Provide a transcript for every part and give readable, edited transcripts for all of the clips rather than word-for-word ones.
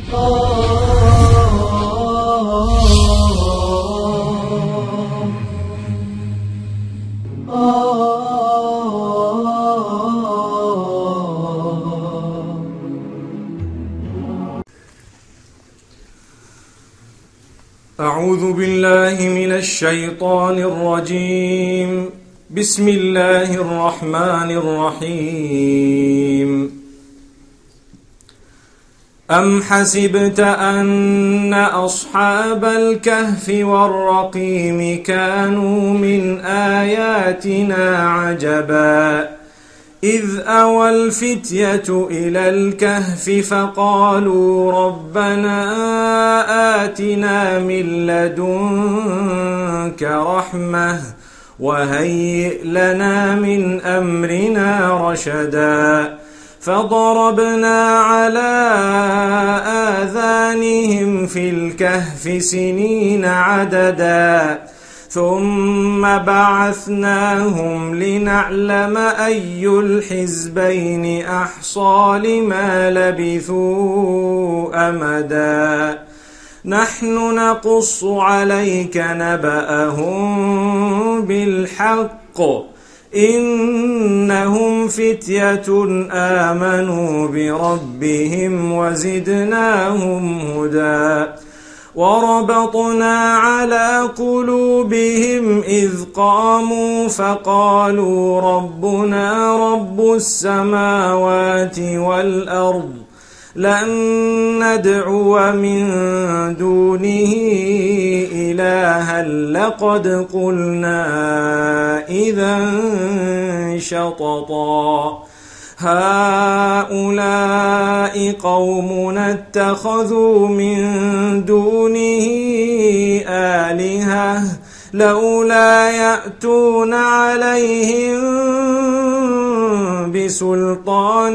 أعوذ بالله من الشيطان الرجيم. بسم الله الرحمن الرحيم. أم حسبت أن أصحاب الكهف والرقيم كانوا من آياتنا عجبا إذ أوى الفتية إلى الكهف فقالوا ربنا آتنا من لدنك رحمة وهيئ لنا من أمرنا رشدا فضربنا على آذانهم في الكهف سنين عددا ثم بعثناهم لنعلم أي الحزبين أحصى لما لبثوا أمدا نحن نقص عليك نبأهم بالحق إنهم فتية آمنوا بربهم وزدناهم هدى وربطنا على قلوبهم إذ قاموا فقالوا ربنا رب السماوات والأرض لن ندعو من دونه إلها لقد قلنا إذا شططا هؤلاء قومنا اتخذوا من دونه آلهة لولا يأتون عليهم بسلطان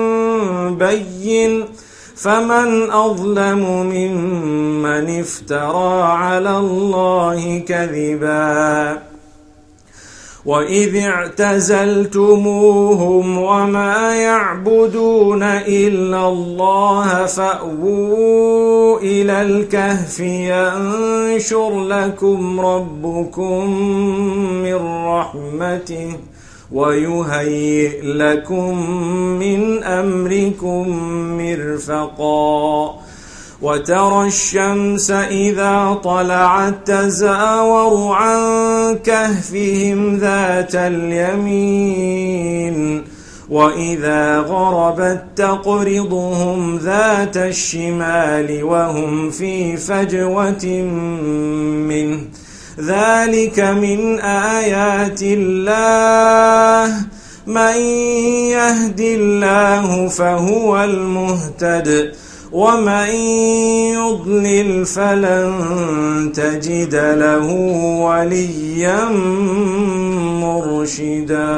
بين فمن أظلم ممن افترى على الله كذبا وإذ اعتزلتموهم وما يعبدون إلا الله فأووا إلى الكهف ينشر لكم ربكم من رحمته ويهيئ لكم من أمركم مرفقا وترى الشمس إذا طلعت تزاور عن كهفهم ذات اليمين وإذا غربت تقرضهم ذات الشمال وهم في فجوة منه ذلك من آيات الله من يهد الله فهو المهتد ومن يضلل فلن تجد له وليا مرشدا.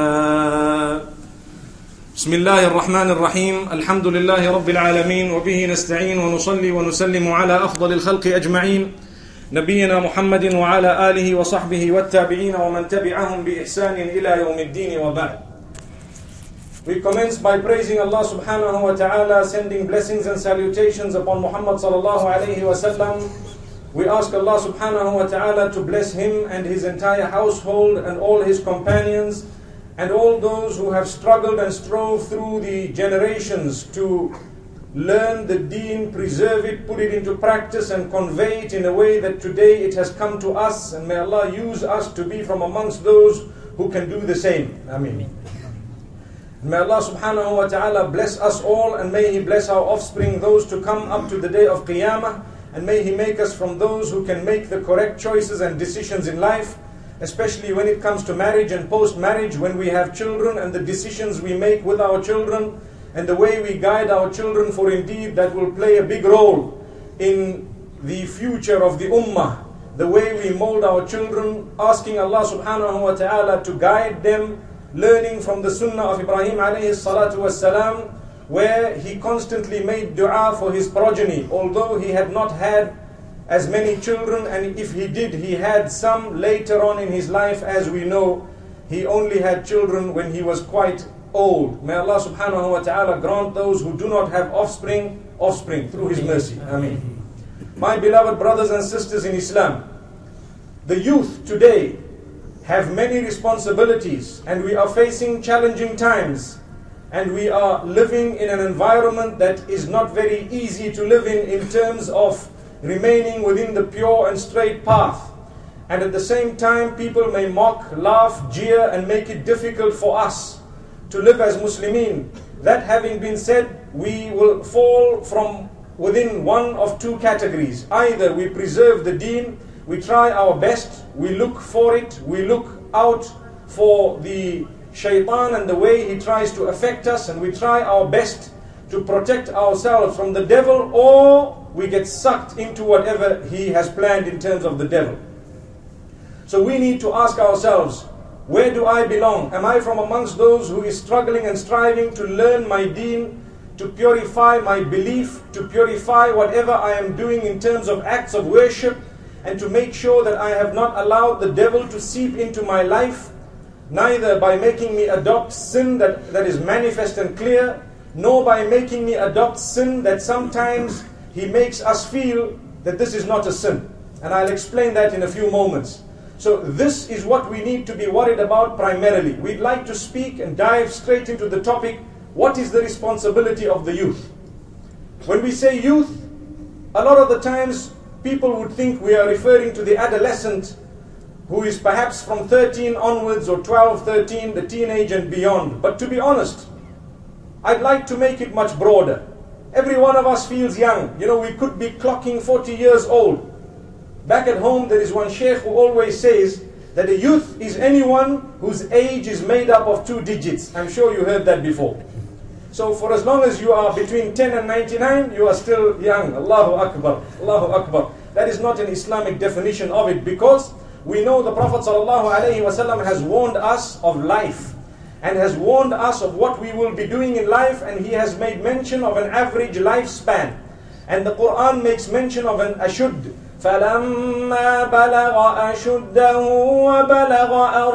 بسم الله الرحمن الرحيم. الحمد لله رب العالمين وبه نستعين ونصلي ونسلم على أفضل الخلق أجمعين نبينا محمد وعلى آله وصحبه والتابعين ومن تبعهم بإحسان إلى يوم الدين وبعد. We commence by praising Allah subhanahu wa ta'ala, sending blessings and salutations upon Muhammad sallallahu alayhi wa sallam. We ask Allah subhanahu wa ta'ala to bless him and his entire household and all his companions and all those who have struggled and strove through the generations to learn the deen, preserve it, put it into practice and convey it in a way that today it has come to us, and may Allah use us to be from amongst those who can do the same. Ameen. May Allah subhanahu wa ta'ala bless us all, and may He bless our offspring, those to come up to the day of Qiyamah, and may He make us from those who can make the correct choices and decisions in life, especially when it comes to marriage and post-marriage, when we have children and the decisions we make with our children and the way we guide our children, for indeed that will play a big role in the future of the ummah. The way we mold our children, asking Allah subhanahu wa ta'ala to guide them, learning from the sunnah of Ibrahim alayhi salatu wassalam, where he constantly made dua for his progeny, although he had not had as many children, and if he did, he had some later on in his life. As we know, he only had children when he was quite old. May Allah subhanahu wa ta'ala grant those who do not have offspring through His mercy. Ameen. My beloved brothers and sisters in Islam, the youth today have many responsibilities, and we are facing challenging times, and we are living in an environment that is not very easy to live in terms of remaining within the pure and straight path. And at the same time, people may mock, laugh, jeer, and make it difficult for us to live as Muslimin. That having been said, we will fall from within one of two categories. Either we preserve the deen, we try our best, we look for it, we look out for the shaitan and the way he tries to affect us, and we try our best to protect ourselves from the devil, or we get sucked into whatever he has planned in terms of the devil. So we need to ask ourselves, where do I belong? Am I from amongst those who is struggling and striving to learn my deen, to purify my belief, to purify whatever I am doing in terms of acts of worship, and to make sure that I have not allowed the devil to seep into my life, neither by making me adopt sin that is manifest and clear, nor by making me adopt sin that sometimes he makes us feel that this is not a sin. And I'll explain that in a few moments. So this is what we need to be worried about primarily. We'd like to speak and dive straight into the topic, what is the responsibility of the youth? When we say youth, a lot of the times people would think we are referring to the adolescent who is perhaps from 13 onwards, or 12, 13, the teenage and beyond. But to be honest, I'd like to make it much broader. Every one of us feels young. You know, we could be clocking 40 years old. Back at home, there is one sheikh who always says that a youth is anyone whose age is made up of 2 digits. I'm sure you heard that before. So for as long as you are between 10 and 99, you are still young. Allahu Akbar, Allahu Akbar. That is not an Islamic definition of it, because we know the Prophet ﷺ has warned us of life, and has warned us of what we will be doing in life, and he has made mention of an average lifespan. And the Quran makes mention of an ashud. فَلَمَّا بَلَغَ أَشُدَّهُ وَبَلَغَ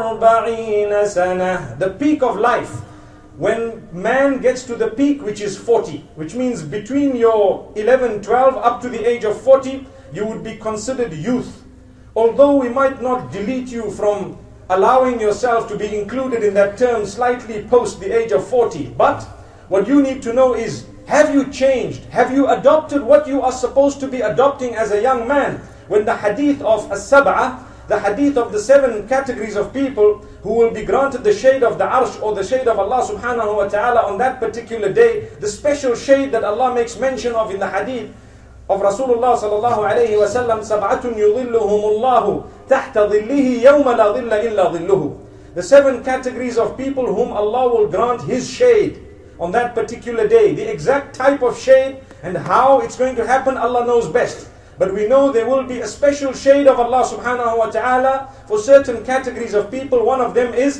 40 سَنَةً. The peak of life. When man gets to the peak, which is 40, which means between your 11, 12 up to the age of 40, you would be considered youth. Although we might not delete you from allowing yourself to be included in that term slightly post the age of 40. But what you need to know is, have you changed? Have you adopted what you are supposed to be adopting as a young man? When the hadith of as-sab'ah, the hadith of the 7 categories of people who will be granted the shade of the arsh, or the shade of Allah subhanahu wa ta'ala on that particular day, the special shade that Allah makes mention of in the hadith of Rasulullah sallallahu alayhi wa sallam, سَبْعَةٌ يُظِلُّهُمُ اللَّهُ تَحْتَ ظِلِّهِ يَوْمَ لَا ظِلَّ إِلَّا ظِلُّهُ. The 7 categories of people whom Allah will grant His shade on that particular day. The exact type of shade and how it's going to happen, Allah knows best. But we know there will be a special shade of Allah subhanahu wa ta'ala for certain categories of people. One of them is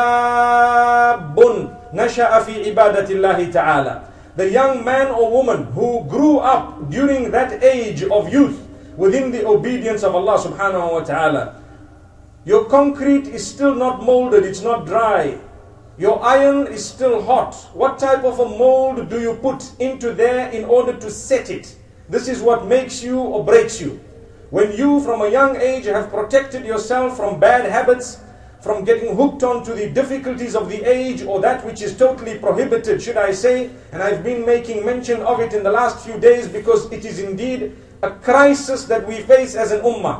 شَابٌ نَشَأَ فِي عِبَادَةِ اللَّهِ ta'ala. The young man or woman who grew up during that age of youth within the obedience of Allah subhanahu wa ta'ala. Your concrete is still not molded, it's not dry. Your iron is still hot. What type of a mold do you put into there in order to set it? This is what makes you or breaks you. When you from a young age have protected yourself from bad habits, from getting hooked onto the difficulties of the age, or that which is totally prohibited, should I say, and I've been making mention of it in the last few days because it is indeed a crisis that we face as an ummah.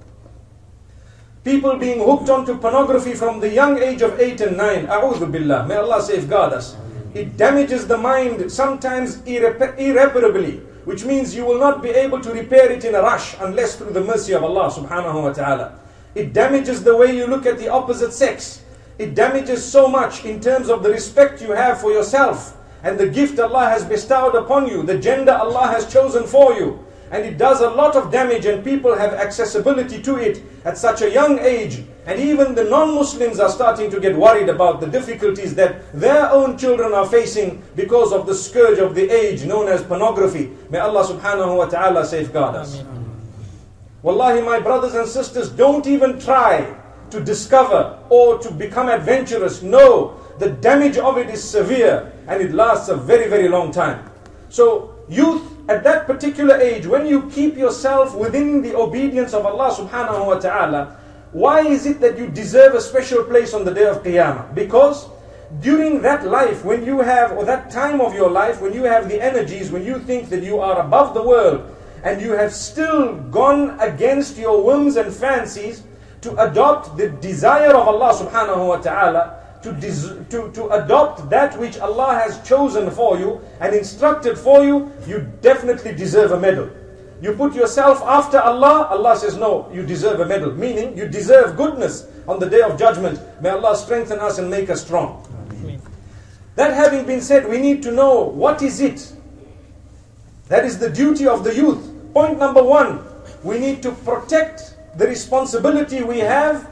People being hooked onto pornography from the young age of 8 and 9. A'udhu billah. May Allah safeguard us. It damages the mind sometimes irreparably, which means you will not be able to repair it in a rush unless through the mercy of Allah subhanahu wa ta'ala. It damages the way you look at the opposite sex. It damages so much in terms of the respect you have for yourself and the gift Allah has bestowed upon you, the gender Allah has chosen for you. And it does a lot of damage, and people have accessibility to it at such a young age. And even the non-Muslims are starting to get worried about the difficulties that their own children are facing because of the scourge of the age known as pornography. May Allah subhanahu wa ta'ala safeguard us. Wallahi, my brothers and sisters, don't even try to discover or to become adventurous. No, the damage of it is severe and it lasts a very, very long time. So youth at that particular age, when you keep yourself within the obedience of Allah subhanahu wa ta'ala, why is it that you deserve a special place on the day of Qiyamah? Because during that life, when you have, or that time of your life, when you have the energies, when you think that you are above the world, and you have still gone against your whims and fancies to adopt the desire of Allah subhanahu wa ta'ala, to adopt that which Allah has chosen for you and instructed for you, you definitely deserve a medal. You put yourself after Allah, Allah says no, you deserve a medal. Meaning, you deserve goodness on the day of judgment. May Allah strengthen us and make us strong. That having been said, we need to know what is it. That is the duty of the youth. Point number one, we need to protect the responsibility we have,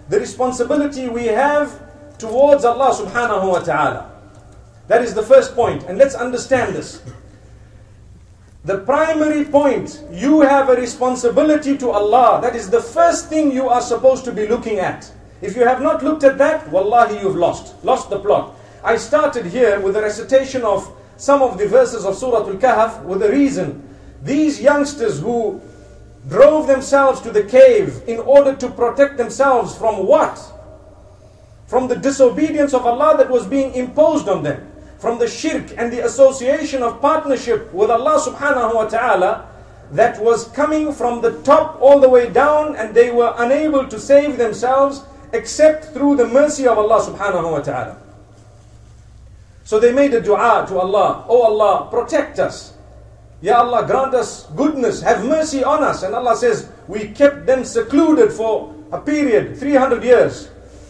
towards Allah subhanahu wa ta'ala. That is the first point, and let's understand this. The primary point, you have a responsibility to Allah. That is the first thing you are supposed to be looking at. If you have not looked at that, wallahi, you've lost the plot. I started here with a recitation of some of the verses of Surah Al-Kahf with a reason. These youngsters who drove themselves to the cave in order to protect themselves from what? From the disobedience of Allah that was being imposed on them. From the shirk and the association of partnership with Allah subhanahu wa ta'ala that was coming from the top all the way down, and they were unable to save themselves except through the mercy of Allah subhanahu wa ta'ala. So they made a dua to Allah, "Oh Allah, protect us. Ya Allah, grant us goodness, have mercy on us." And Allah says, we kept them secluded for a period, 300 years.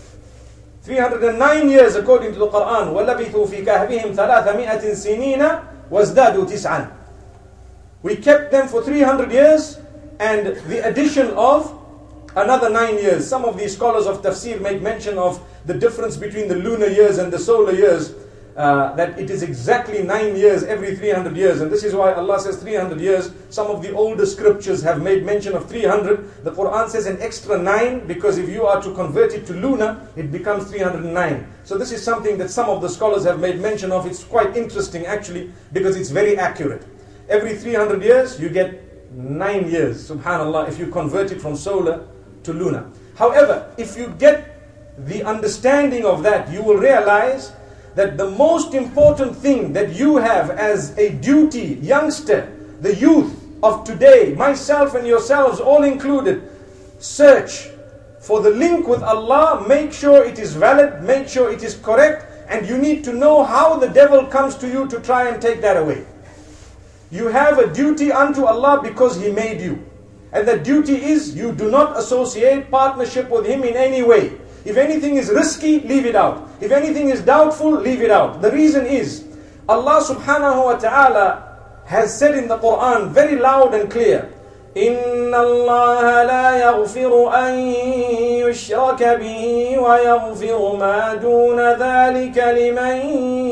309 years according to the Quran. وَلَبِثُوا فِي كَهْفِهِمْ 300 سِنِينَ وَازْدَادُوا تِسْعًا. We kept them for 300 years and the addition of another 9 years. Some of these scholars of tafsir make mention of the difference between the lunar years and the solar years. That it is exactly 9 years every 300 years. And this is why Allah says 300 years. Some of the older scriptures have made mention of 300. The Quran says an extra 9, because if you are to convert it to lunar, it becomes 309. So this is something that some of the scholars have made mention of. It's quite interesting actually, because it's very accurate. Every 300 years you get 9 years, subhanallah, if you convert it from solar to lunar. However, if you get the understanding of that, you will realize that the most important thing that you have as a duty, youngster, the youth of today, myself and yourselves all included, search for the link with Allah, make sure it is valid, make sure it is correct, and you need to know how the devil comes to you to try and take that away. You have a duty unto Allah because He made you. And that duty is, you do not associate partnership with Him in any way. If anything is risky, leave it out. If anything is doubtful, leave it out. The reason is, Allah subhanahu wa ta'ala has said in the Quran very loud and clear, إِنَّ اللَّهَ لَا يَغْفِرُ أَن يُشْرَكَ بِهِ وَيَغْفِرُ مَا دُونَ ذَلِكَ لِمَن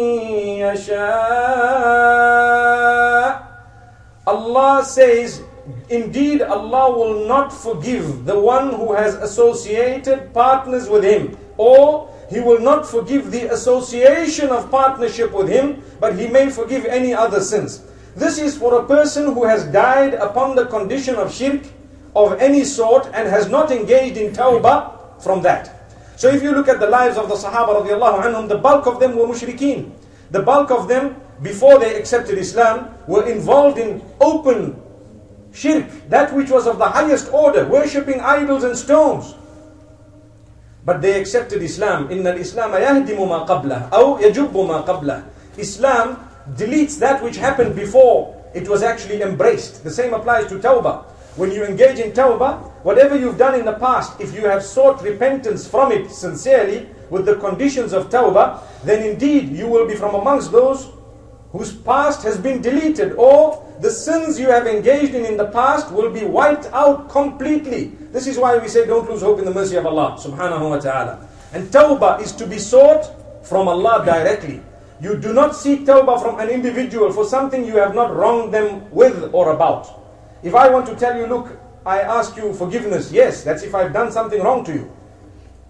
يَشَاءُ. Allah says, indeed, Allah will not forgive the one who has associated partners with Him, or He will not forgive the association of partnership with Him, but He may forgive any other sins. This is for a person who has died upon the condition of shirk of any sort and has not engaged in tawbah from that. So if you look at the lives of the Sahaba radiallahu anhum, the bulk of them were mushrikeen. The bulk of them, before they accepted Islam, were involved in open shirk, that which was of the highest order, worshipping idols and stones. But they accepted Islam. إِنَّ الْإِسْلَامَ يَهْدِمُ مَا قَبْلَهُ أَوْ يَجُبُّ مَا قَبْلَهُ. Islam deletes that which happened before it was actually embraced. The same applies to tawbah. When you engage in tawbah, whatever you've done in the past, if you have sought repentance from it sincerely, with the conditions of tawbah, then indeed you will be from amongst those whose past has been deleted, or the sins you have engaged in the past will be wiped out completely. This is why we say don't lose hope in the mercy of Allah subhanahu wa ta'ala. And tawbah is to be sought from Allah directly. You do not seek tawbah from an individual for something you have not wronged them with or about. If I want to tell you, look, I ask you forgiveness, yes, that's if I've done something wrong to you.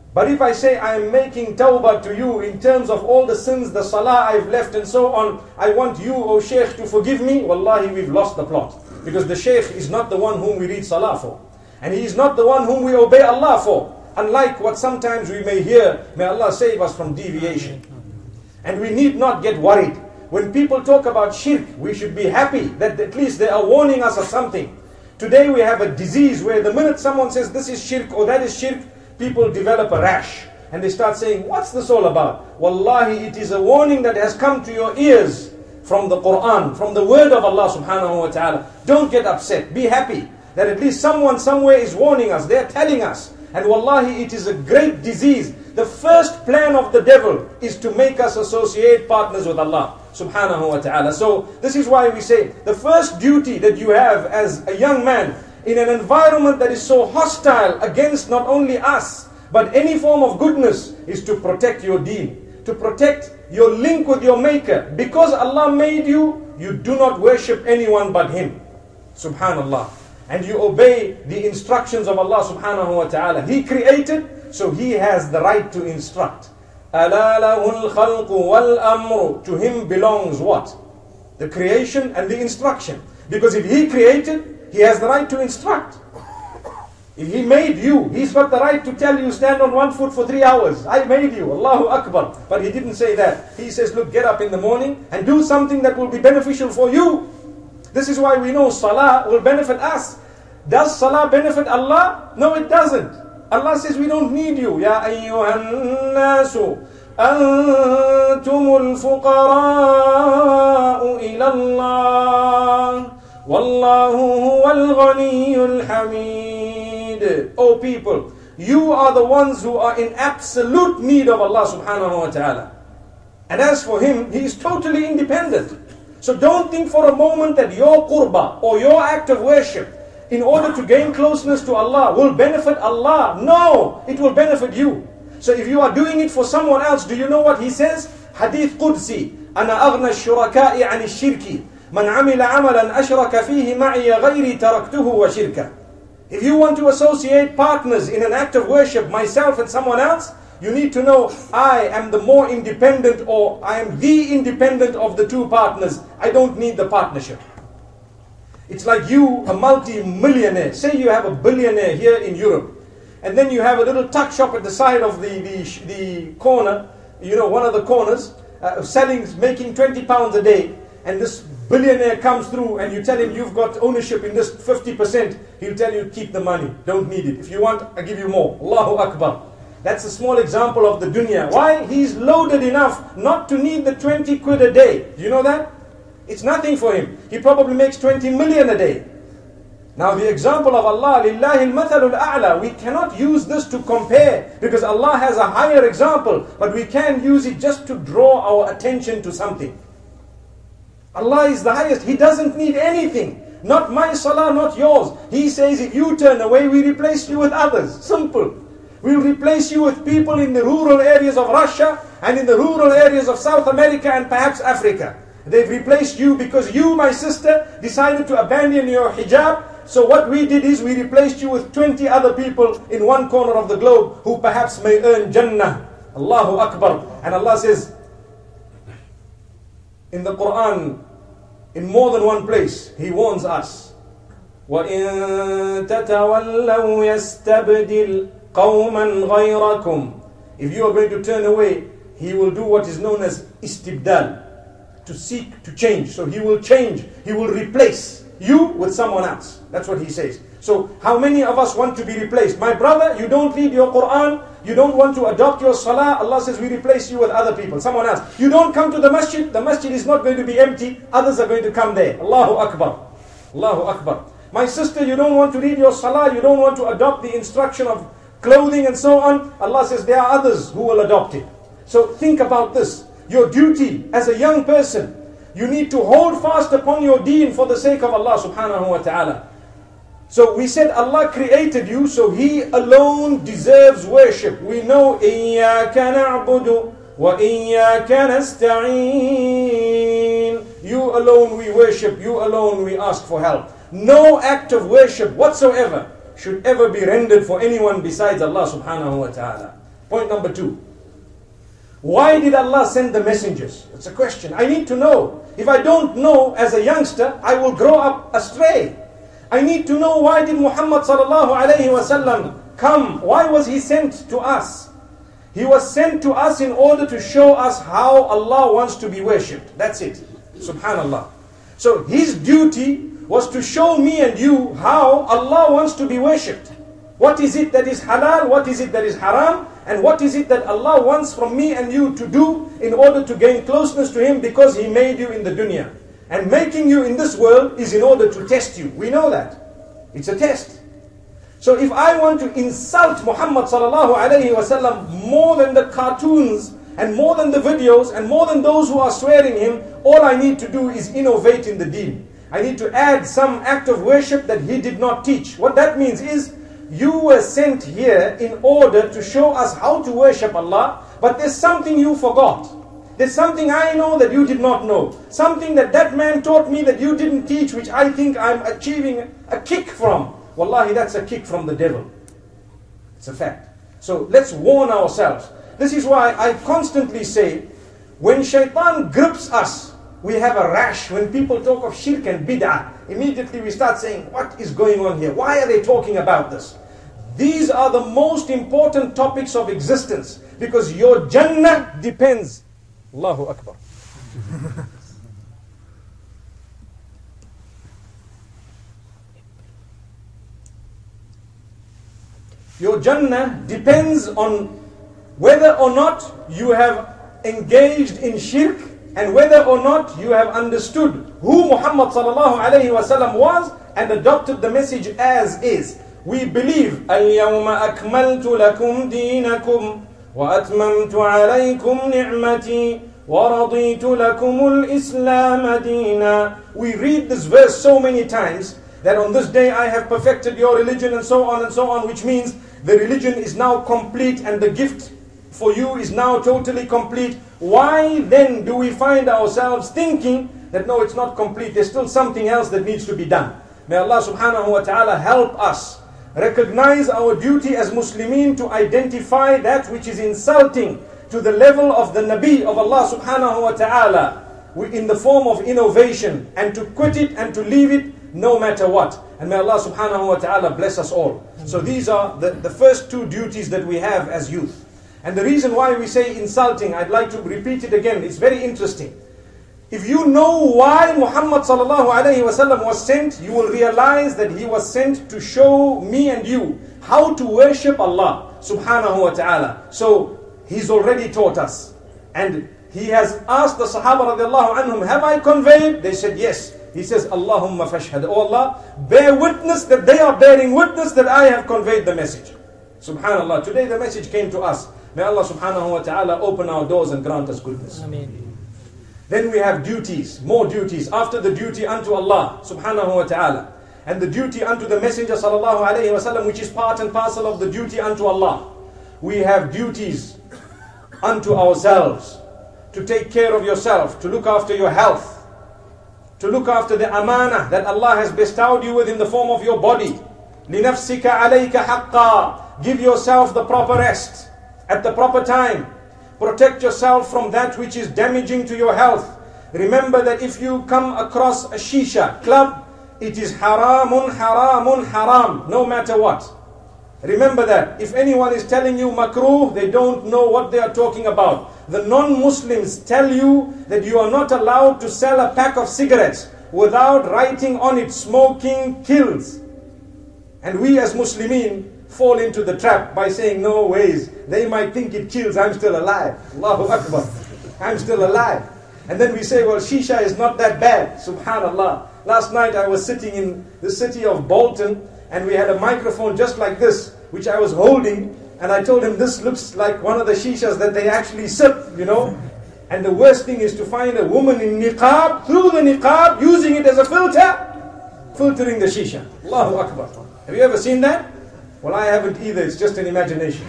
But if I say I am making tawbah to you in terms of all the sins, the salah I've left and so on, I want you, O Shaykh, to forgive me, wallahi, we've lost the plot. Because the Shaykh is not the one whom we read salah for. And he is not the one whom we obey Allah for. Unlike what sometimes we may hear, may Allah save us from deviation. And we need not get worried. When people talk about shirk, we should be happy that at least they are warning us of something. Today we have a disease where the minute someone says this is shirk or that is shirk, people develop a rash. And they start saying, what's this all about? Wallahi, it is a warning that has come to your ears from the Quran, from the word of Allah subhanahu wa ta'ala. Don't get upset. Be happy that at least someone somewhere is warning us. They are telling us. And wallahi, it is a great disease. The first plan of the devil is to make us associate partners with Allah subhanahu wa ta'ala. So this is why we say the first duty that you have as a young man in an environment that is so hostile against not only us but any form of goodness is to protect your deen, to protect your link with your maker. Because Allah made you, you do not worship anyone but Him, subhanallah. And you obey the instructions of Allah subhanahu wa ta'ala. He created, so He has the right to instruct. أَلَا لَهُ الْخَلْقُ وَالْأَمْرُ. To Him belongs what? The creation and the instruction. Because if He created, He has the right to instruct. If He made you, He's got the right to tell you, stand on one foot for 3 hours. I made you, Allahu Akbar. But He didn't say that. He says, look, get up in the morning and do something that will be beneficial for you. This is why we know salah will benefit us. Does salah benefit Allah? No, it doesn't. Allah says we don't need you. Ya ayyuhan nasu antumul fuqara'u ila Allah wallahu huwal ghaniyyul hamid. O people, you are the ones who are in absolute need of Allah subhanahu wa ta'ala. And as for Him, He is totally independent. So don't think for a moment that your qurbah or your act of worship in order to gain closeness to Allah will benefit Allah. No, it will benefit you. So if you are doing it for someone else, do you know what He says? Hadith Qudsi, أَنَا أَغْنَى الشُّرَكَاءِ عَنِ الشِّرْكِ مَنْ عَمِلَ عَمَلًا أَشْرَكَ فِيهِ مَعِيَ غَيْرِي تَرَكْتُهُ وَشِرْكَ. If you want to associate partners in an act of worship, myself and someone else, you need to know, I am the more independent, or I am the independent of the two partners. I don't need the partnership. It's like you, a multi-millionaire. Say you have a billionaire here in Europe, and then you have a little tuck shop at the side of the corner, you know, one of the corners, making 20 pounds a day, and this billionaire comes through and you tell him you've got ownership in this 50%, he'll tell you keep the money, don't need it. If you want, I'll give you more. Allahu Akbar. That's a small example of the dunya. Why? He's loaded enough not to need the 20 quid a day. Do you know that? It's nothing for him. He probably makes 20 million a day. Now the example of Allah, Lillahi al-mathalul a'la, we cannot use this to compare because Allah has a higher example, but we can use it just to draw our attention to something. Allah is the highest. He doesn't need anything. Not my salah, not yours. He says if you turn away, we replace you with others. Simple. We'll replace you with people in the rural areas of Russia and in the rural areas of South America and perhaps Africa. They've replaced you because you, my sister, decided to abandon your hijab. So what we did is we replaced you with 20 other people in one corner of the globe who perhaps may earn Jannah. Allahu Akbar. And Allah says in the Quran, in more than one place, He warns us, وَإِن تَتَوَلَّوْا يَسْتَبْدِلْ قَوْمًا غَيْرَكُمْ. If you are going to turn away, He will do what is known as istibdal, to seek to change. So He will change, He will replace you with someone else. That's what He says. So how many of us want to be replaced? My brother, you don't read your Quran, you don't want to adopt your salah, Allah says we replace you with other people, someone else. You don't come to the masjid is not going to be empty, others are going to come there. Allahu Akbar. Allahu Akbar. My sister, you don't want to read your salah, you don't want to adopt the instruction of clothing and so on, Allah says there are others who will adopt it. So think about this. Your duty as a young person, you need to hold fast upon your deen for the sake of Allah subhanahu wa ta'ala. So we said Allah created you, so He alone deserves worship. We know إِيَّاكَ نَعْبُدُ وَإِيَّاكَ نَسْتَعِينُ. You alone we worship, you alone we ask for help. No act of worship whatsoever should ever be rendered for anyone besides Allah subhanahu wa ta'ala. Point number 2. Why did Allah send the messengers? It's a question. I need to know. If I don't know as a youngster, I will grow up astray. I need to know, why did Muhammad sallallahu alayhi wasallam come? Why was he sent to us? He was sent to us in order to show us how Allah wants to be worshipped. That's it. Subhanallah. So his duty was to show me and you how Allah wants to be worshipped. What is it that is halal? What is it that is haram? And what is it that Allah wants from me and you to do in order to gain closeness to Him, because He made you in the dunya. And making you in this world is in order to test you. We know that. It's a test. So if I want to insult Muhammad sallallahu alayhi wasallam more than the cartoons and more than the videos and more than those who are swearing him, all I need to do is innovate in the deen. I need to add some act of worship that he did not teach. What that means is, you were sent here in order to show us how to worship Allah, but there's something you forgot. There's something I know that you did not know. Something that man taught me that you didn't teach, which I think I'm achieving a kick from. Wallahi, that's a kick from the devil. It's a fact. So let's warn ourselves. This is why I constantly say, when shaitan grips us, we have a rash. When people talk of shirk and bid'ah, immediately we start saying, what is going on here? Why are they talking about this? These are the most important topics of existence, because your Jannah depends. Allahu Akbar. Your Jannah depends on whether or not you have engaged in shirk, and whether or not you have understood who Muhammad sallallahu alayhi wasallam was and adopted the message as is. We believe, اليوم أكملت لكم دينكم وأتممت عليكم نعمتي وَرَضِيتُ لَكُمُ الْإِسْلَامَ دِينًا. We read this verse so many times that on this day I have perfected your religion, and so on, which means the religion is now complete and the gift for you is now totally complete. Why then do we find ourselves thinking that no, it's not complete, there's still something else that needs to be done? May Allah subhanahu wa ta'ala help us recognize our duty as Muslimin to identify that which is insulting to the level of the Nabi of Allah subhanahu wa ta'ala in the form of innovation, and to quit it and to leave it no matter what. And may Allah subhanahu wa ta'ala bless us all. So these are the first two duties that we have as youth. And the reason why we say insulting, I'd like to repeat it again, it's very interesting. If you know why Muhammad sallallahu alayhi wasallam was sent, you will realize that he was sent to show me and you how to worship Allah subhanahu wa ta'ala. So he's already taught us. And he has asked the Sahaba radiallahu anhum, have I conveyed? They said yes. He says, Allahumma fashhad. Oh Allah, bear witness that they are bearing witness that I have conveyed the message. Subhanallah, today the message came to us. May Allah subhanahu wa ta'ala open our doors and grant us goodness. Ameen. Then we have duties, more duties. After the duty unto Allah subhanahu wa ta'ala, and the duty unto the Messenger sallallahu alayhi wa sallam, which is part and parcel of the duty unto Allah, we have duties unto ourselves. To take care of yourself, to look after your health, to look after the amanah that Allah has bestowed you with in the form of your body. لِنَفْسِكَ عَلَيْكَ حَقًّا. Give yourself the proper rest at the proper time. Protect yourself from that which is damaging to your health. Remember that if you come across a shisha club, it is haramun, haramun, haram, no matter what. Remember that. If anyone is telling you makruh, they don't know what they are talking about. The non-Muslims tell you that you are not allowed to sell a pack of cigarettes without writing on it, smoking kills. And we as Muslimin fall into the trap by saying, no ways, they might think it kills, I'm still alive. Allahu Akbar, I'm still alive. And then we say, well, shisha is not that bad. Subhanallah. Last night I was sitting in the city of Bolton, and we had a microphone just like this, which I was holding, and I told him, this looks like one of the shishas that they actually sip, you know. And the worst thing is to find a woman in niqab, through the niqab, using it as a filter, filtering the shisha. Allahu Akbar. Have you ever seen that? Well, I haven't either, it's just an imagination.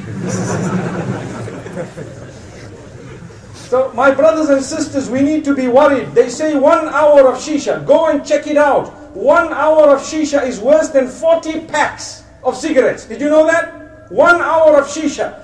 So, my brothers and sisters, we need to be worried. They say 1 hour of shisha. Go and check it out. 1 hour of shisha is worse than 40 packs of cigarettes. Did you know that? 1 hour of shisha.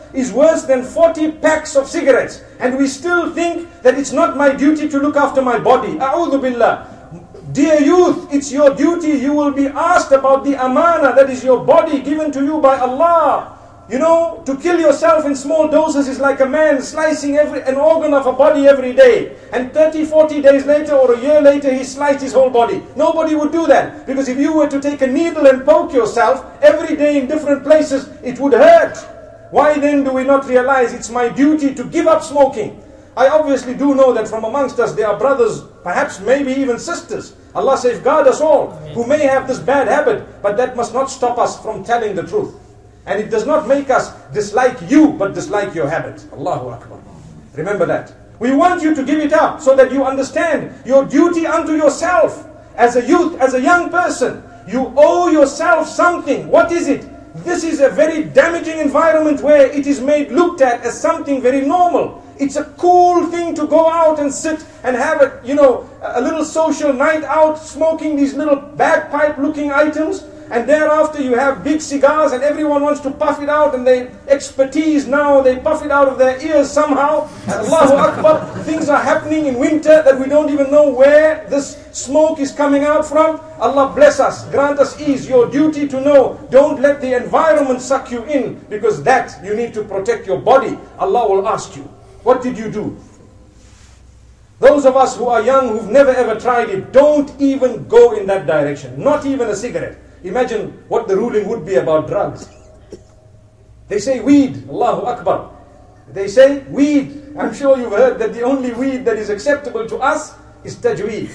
is worse than 40 packs of cigarettes. And we still think that it's not my duty to look after my body. A'udhu billah. Dear youth, it's your duty. You will be asked about the amana, that is your body given to you by Allah. You know, to kill yourself in small doses is like a man slicing an organ of a body every day. And 30, 40 days later or a year later, he sliced his whole body. Nobody would do that. Because if you were to take a needle and poke yourself every day in different places, it would hurt. Why then do we not realize it's my duty to give up smoking? I obviously do know that from amongst us there are brothers, perhaps maybe even sisters. Allah safeguard us all, who may have this bad habit, but that must not stop us from telling the truth. And it does not make us dislike you, but dislike your habit. Allahu Akbar. Remember that. We want you to give it up so that you understand your duty unto yourself. As a youth, as a young person, you owe yourself something. What is it? This is a very damaging environment where it is made looked at as something very normal. It's a cool thing to go out and sit and have a little social night out, smoking these little bagpipe looking items. And thereafter you have big cigars and everyone wants to puff it out, and they expertise now, they puff it out of their ears somehow. Allahu Akbar, things are happening in winter that we don't even know where this smoke is coming out from. Allah bless us, grant us ease. Your duty to know, don't let the environment suck you in, because that you need to protect your body. Allah will ask you, what did you do? Those of us who are young, who've never ever tried it, don't even go in that direction, not even a cigarette. Imagine what the ruling would be about drugs. They say weed, Allahu Akbar. They say weed. I'm sure you've heard that the only weed that is acceptable to us is tajweed.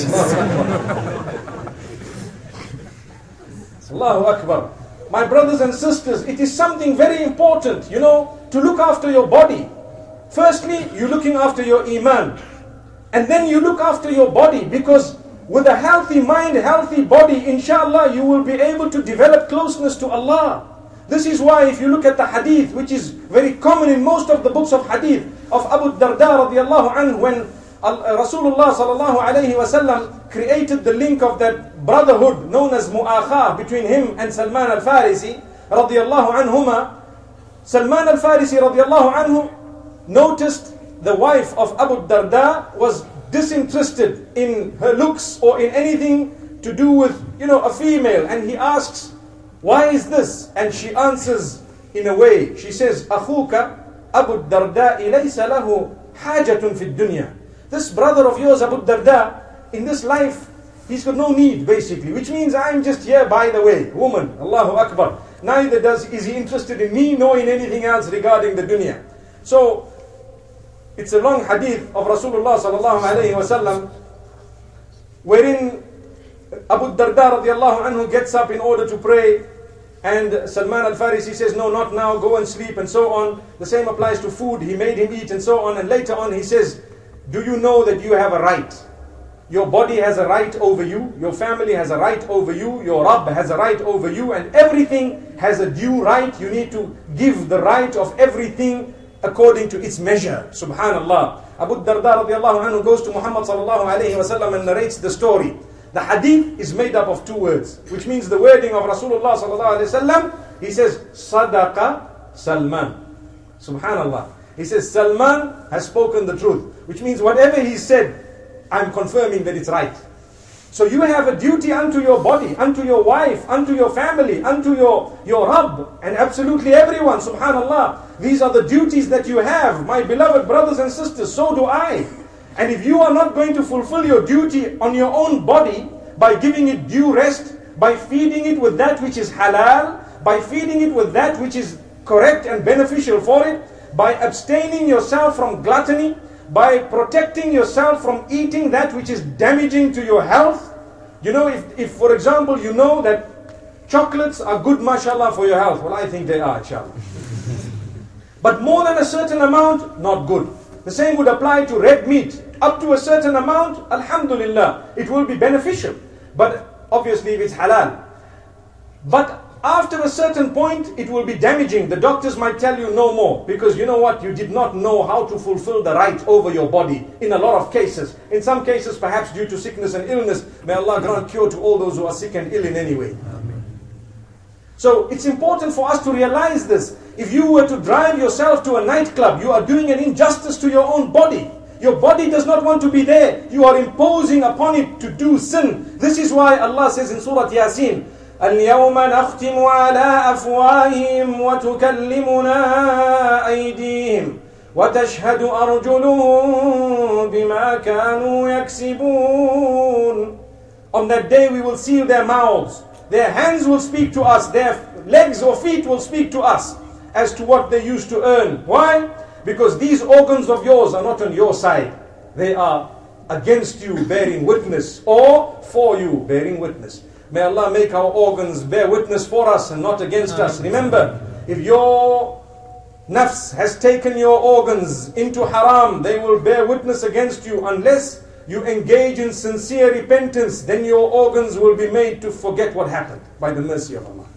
Allahu Akbar. My brothers and sisters, it is something very important, to look after your body. Firstly, you're looking after your iman. And then you look after your body, because with a healthy mind, healthy body, inshallah, you will be able to develop closeness to Allah. This is why if you look at the hadith, which is very common in most of the books of hadith, of Abu Darda radiallahu anhu, when Rasulullah sallallahu alayhi wasallam created the link of that brotherhood known as mu'akha between him and Salman al-Farisi radiallahu anhuma. Salman al-Farisi radiallahu anhu noticed the wife of Abu Darda was disinterested in her looks or in anything to do with, a female. And he asks, why is this? And she answers in a way. She says, Akhuka Abu Darda laysa lahu hajatun fi dunya. This brother of yours, Abu Darda, in this life, he's got no need, basically. Which means I'm just here by the way. Woman, Allahu Akbar. Neither is he interested in me, nor in anything else regarding the dunya. So, it's a long hadith of Rasulullah sallallahu alayhi wasallam, wherein Abu Darda radiallahu anhu gets up in order to pray, and Salman al-Farisi says, no, not now, go and sleep, and so on. The same applies to food. He made him eat and so on. And later on he says, do you know that you have a right? Your body has a right over you, your family has a right over you, your Rabb has a right over you, and everything has a due right. You need to give the right of everything according to its measure. Subhanallah. Abu Darda radiallahu anhu goes to Muhammad sallallahu alayhi wasallam and narrates the story. The hadith is made up of two words, which means the wording of Rasulullah sallallahu alayhi wasallam. He says, Sadaqa Salman. Subhanallah. He says, Salman has spoken the truth, which means whatever he said, I'm confirming that it's right. So you have a duty unto your body, unto your wife, unto your family, unto your Rabb, and absolutely everyone, subhanallah. These are the duties that you have, my beloved brothers and sisters, so do I. And if you are not going to fulfill your duty on your own body, by giving it due rest, by feeding it with that which is halal, by feeding it with that which is correct and beneficial for it, by abstaining yourself from gluttony, by protecting yourself from eating that which is damaging to your health. If for example you know that chocolates are good, mashallah, for your health. Well, I think they are, inshallah. But more than a certain amount, not good. The same would apply to red meat. Up to a certain amount, alhamdulillah, it will be beneficial. But obviously if it's halal. But after a certain point, it will be damaging. The doctors might tell you no more. Because you know what? You did not know how to fulfill the right over your body. In a lot of cases. In some cases, perhaps due to sickness and illness. May Allah grant cure to all those who are sick and ill in any way. So it's important for us to realize this. If you were to drive yourself to a nightclub, you are doing an injustice to your own body. Your body does not want to be there. You are imposing upon it to do sin. This is why Allah says in Surah Yasin, اليوم نختم على أفواههم وتكلمنا أيديهم وتشهد أرجلهم بما كانوا يكسبون. On that day we will seal their mouths. Their hands will speak to us. Their legs or feet will speak to us as to what they used to earn. Why? Because these organs of yours are not on your side. They are against you bearing witness, or for you bearing witness. May Allah make our organs bear witness for us and not against us. Remember, if your nafs has taken your organs into haram, they will bear witness against you. Unless you engage in sincere repentance, then your organs will be made to forget what happened by the mercy of Allah.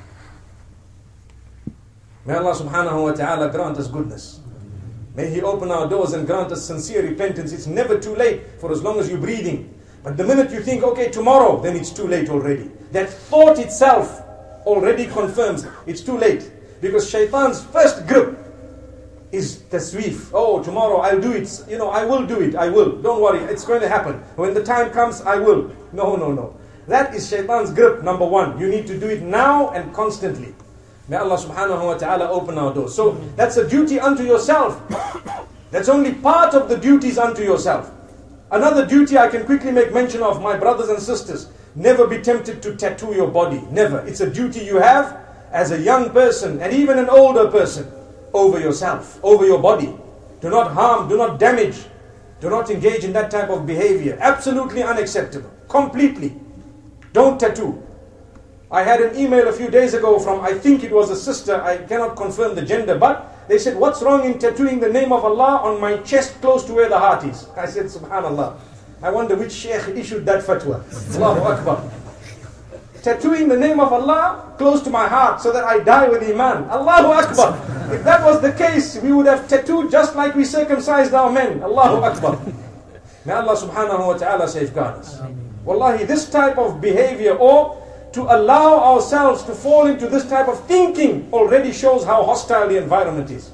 May Allah subhanahu wa ta'ala grant us goodness. May He open our doors and grant us sincere repentance. It's never too late for as long as you're breathing. But the minute you think, okay, tomorrow, then it's too late already. That thought itself already confirms it's too late. Because shaitan's first grip is tasweef. Oh, tomorrow I'll do it. You know, I will do it. I will. Don't worry. It's going to happen. When the time comes, I will. No, no, no. That is shaitan's grip, number one. You need to do it now and constantly. May Allah subhanahu wa ta'ala open our doors. So that's a duty unto yourself. That's only part of the duties unto yourself. Another duty I can quickly make mention of, my brothers and sisters. Never be tempted to tattoo your body. Never. It's a duty you have as a young person and even an older person over yourself, over your body. Do not harm, do not damage. Do not engage in that type of behavior. Absolutely unacceptable. Completely. Don't tattoo. I had an email a few days ago from, I think it was a sister, I cannot confirm the gender, but they said, what's wrong in tattooing the name of Allah on my chest close to where the heart is? I said, subhanallah. I wonder which sheikh issued that fatwa. Allahu Akbar. Tattooing the name of Allah close to my heart so that I die with iman. Allahu Akbar. If that was the case, we would have tattooed just like we circumcised our men. Allahu Akbar. May Allah subhanahu wa ta'ala safeguard us. Wallahi, this type of behavior, or to allow ourselves to fall into this type of thinking, already shows how hostile the environment is.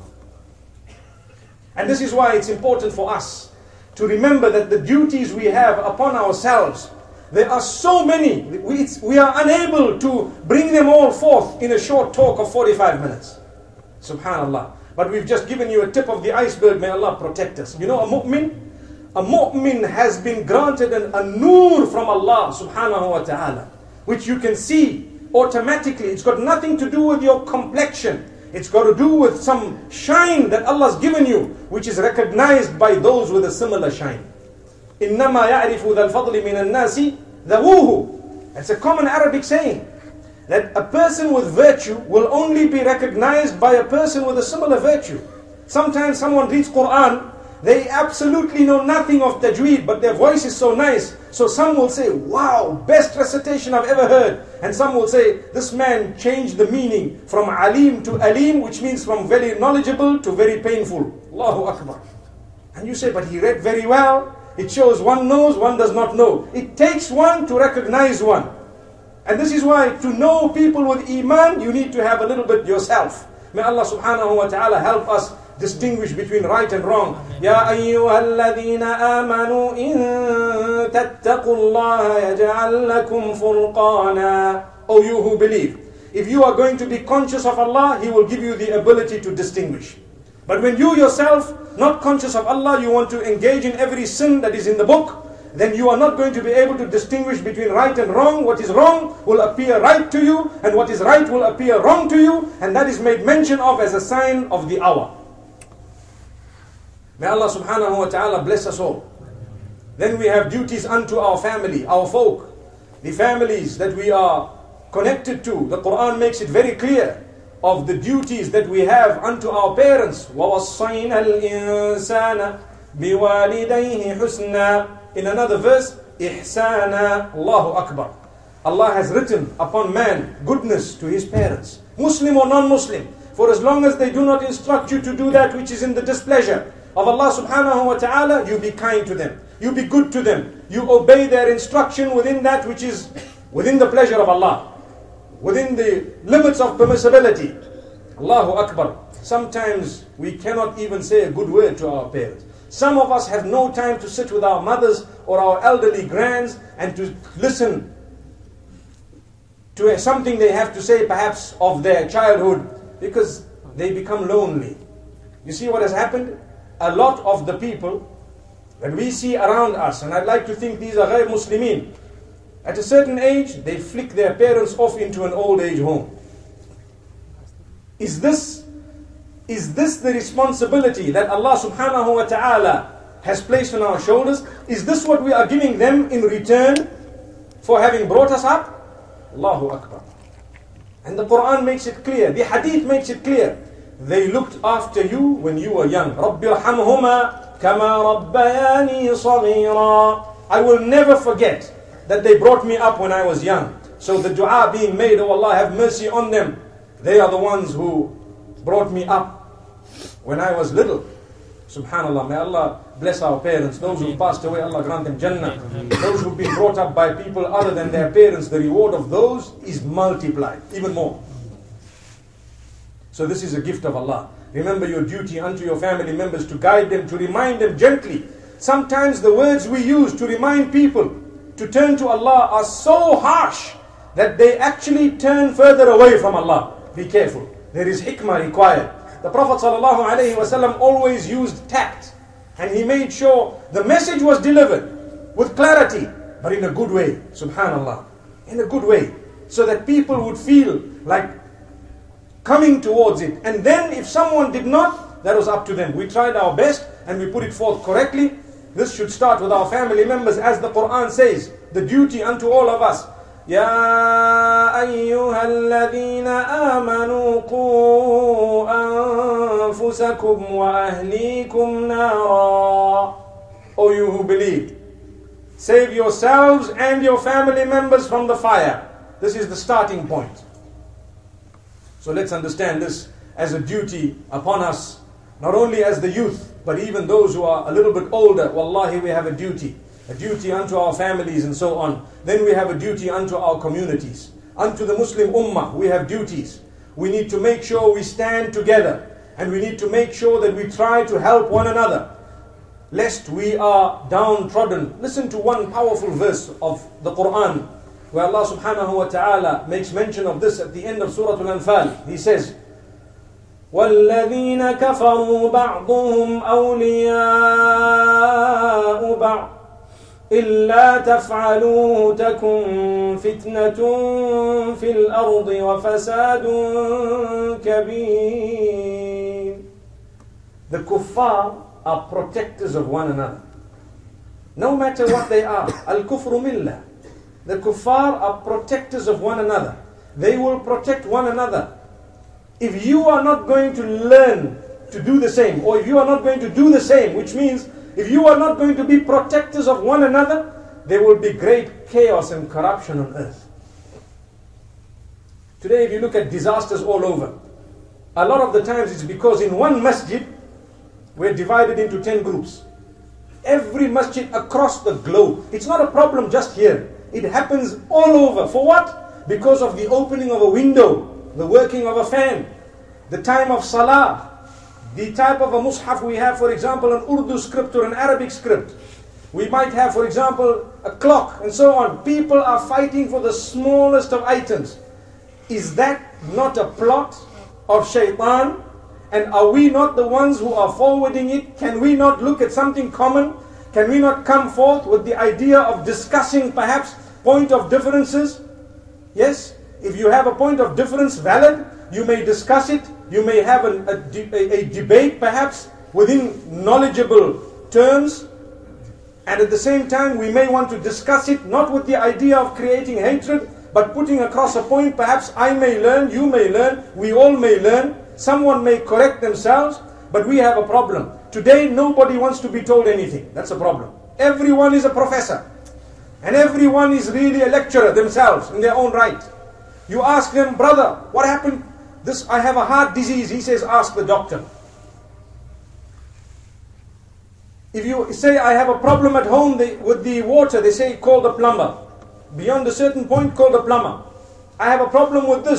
And this is why it's important for us to remember that the duties we have upon ourselves, there are so many, we are unable to bring them all forth in a short talk of 45 minutes. Subhanallah. But we've just given you a tip of the iceberg. May Allah protect us. You know, a mu'min has been granted a nur from Allah subhanahu wa ta'ala, which you can see automatically. It's got nothing to do with your complexion. It's got to do with some shine that Allah's given you, which is recognized by those with a similar shine. إِنَّمَا يَعْرِفُ ذَا الْفَضْلِ مِنَ النَّاسِ ذَوُوهُ. It's a common Arabic saying, that a person with virtue will only be recognized by a person with a similar virtue. Sometimes someone reads Quran, they absolutely know nothing of tajweed, but their voice is so nice. So some will say, wow, best recitation I've ever heard. And some will say, this man changed the meaning from alim to alim, which means from very knowledgeable to very painful. Allahu Akbar. And you say, but he read very well. It shows one knows, one does not know. It takes one to recognize one. And this is why to know people with iman, you need to have a little bit yourself. May Allah subhanahu wa ta'ala help us distinguish between right and wrong. Ya ayyuhalladhina amanu in tattaqullaha yaj'al lakum furqana. O you who believe, if you are going to be conscious of Allah, He will give you the ability to distinguish. But when you yourself, not conscious of Allah, you want to engage in every sin that is in the book, then you are not going to be able to distinguish between right and wrong. What is wrong will appear right to you, and what is right will appear wrong to you, and that is made mention of as a sign of the hour. May Allah subhanahu wa ta'ala bless us all. Then we have duties unto our family, our folk, the families that we are connected to. The Quran makes it very clear of the duties that we have unto our parents. وَوَصَّيْنَا الْإِنسَانَ بِوَالِدَيْهِ حُسْنًا. In another verse, إِحْسَانًا. Allahu Akbar. Allah has written upon man goodness to his parents, Muslim or non-Muslim. For as long as they do not instruct you to do that which is in the displeasure of Allah subhanahu wa ta'ala, you be kind to them. You be good to them. You obey their instruction within that which is within the pleasure of Allah, within the limits of permissibility. Allahu Akbar. Sometimes we cannot even say a good word to our parents. Some of us have no time to sit with our mothers or our elderly grands and to listen to something they have to say perhaps of their childhood, because they become lonely. You see what has happened? A lot of the people that we see around us, and I'd like to think these are Ghayr Muslimin, at a certain age they flick their parents off into an old age home. Is this the responsibility that Allah subhanahu wa ta'ala has placed on our shoulders? Is this what we are giving them in return for having brought us up? Allahu Akbar. And the Quran makes it clear, the Hadith makes it clear. They looked after you when you were young. رَبِّ ارْحَمْهُمَا كَمَا رَبَّيَانِي صَغِيرًا. I will never forget that they brought me up when I was young. So the dua being made, oh Allah, have mercy on them. They are the ones who brought me up when I was little. Subhanallah, may Allah bless our parents. Those who passed away, Allah grant them Jannah. Those who've been brought up by people other than their parents, the reward of those is multiplied, even more. So this is a gift of Allah. Remember your duty unto your family members to guide them, to remind them gently. Sometimes the words we use to remind people to turn to Allah are so harsh that they actually turn further away from Allah. Be careful. There is hikmah required. The Prophet ﷺ always used tact, and he made sure the message was delivered with clarity, but in a good way. Subhanallah. In a good way. So that people would feel like coming towards it. And then if someone did not, that was up to them. We tried our best and we put it forth correctly. This should start with our family members, as the Quran says, the duty unto all of us. يا أيها الذين آمنوا قوا أنفسكم وأهليكم نارا. O you who believe, save yourselves and your family members from the fire. This is the starting point. So let's understand this as a duty upon us, not only as the youth, but even those who are a little bit older. Wallahi, we have a duty unto our families and so on. Then we have a duty unto our communities. Unto the Muslim Ummah, we have duties. We need to make sure we stand together, and we need to make sure that we try to help one another, lest we are downtrodden. Listen to one powerful verse of the Quran, where Allah subhanahu wa ta'ala makes mention of this at the end of Surah Al-Anfal. He says, وَالَّذِينَ كَفَرُوا بَعْضُهُمْ أَوْلِيَاءُ بَعْضٍ إِلَّا تَفْعَلُوهُ تَكُنْ فِتْنَةٌ فِي الْأَرْضِ وَفَسَادٌ كَبِيرٌ. The kuffar are protectors of one another, no matter what they are. Al-kufru millah. The kuffar are protectors of one another. They will protect one another. If you are not going to learn to do the same, or if you are not going to do the same, which means if you are not going to be protectors of one another, there will be great chaos and corruption on earth. Today, if you look at disasters all over, a lot of the times it's because in one masjid, we're divided into 10 groups. Every masjid across the globe. It's not a problem just here. It happens all over. For what? Because of the opening of a window, the working of a fan, the time of salah, the type of a mushaf we have, for example, an Urdu script or an Arabic script. We might have, for example, a clock and so on. People are fighting for the smallest of items. Is that not a plot of shaitan? And are we not the ones who are forwarding it? Can we not look at something common? Can we not come forth with the idea of discussing perhaps point of differences? Yes, if you have a point of difference valid, you may discuss it. You may have a debate perhaps within knowledgeable terms. And at the same time, we may want to discuss it not with the idea of creating hatred, but putting across a point. Perhaps I may learn, you may learn, we all may learn. Someone may correct themselves, but we have a problem. Today, nobody wants to be told anything. That's a problem. Everyone is a professor. And everyone is really a lecturer themselves in their own right. You ask them, brother, what happened? I have a heart disease. He says, ask the doctor. If you say, I have a problem at home with the water, they say, call the plumber. Beyond a certain point, call the plumber. I have a problem with this.